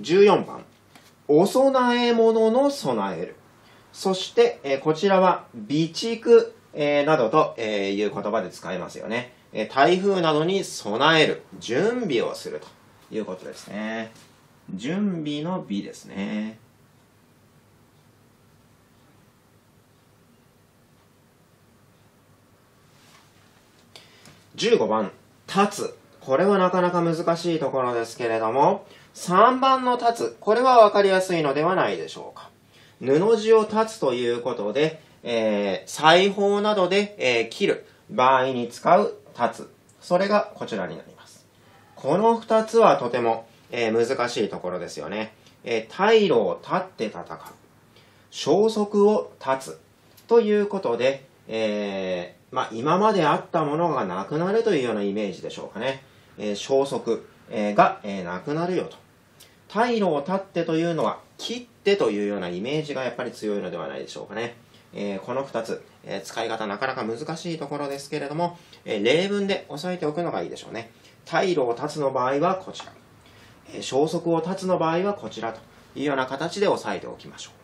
14番、お供え物の備える。そして、こちらは、備蓄、などと、いう言葉で使いますよね。台風などに備える、準備をするということですね。準備の備ですね。15番、立つ。これはなかなか難しいところですけれども、3番の立つ。これはわかりやすいのではないでしょうか。布地を立つということで、裁縫などで、切る場合に使う立つ。それがこちらになります。この2つはとても、難しいところですよね。退路を立って戦う。消息を絶つ。ということで、今まであったものがなくなるというようなイメージでしょうかね。消息、が、なくなるよと。退路を立ってというのは切ってというようなイメージがやっぱり強いのではないでしょうかね。この2つ、使い方なかなか難しいところですけれども、例文で押さえておくのがいいでしょうね。退路を立つの場合はこちら。消息を絶つの場合はこちらというような形で押さえておきましょう。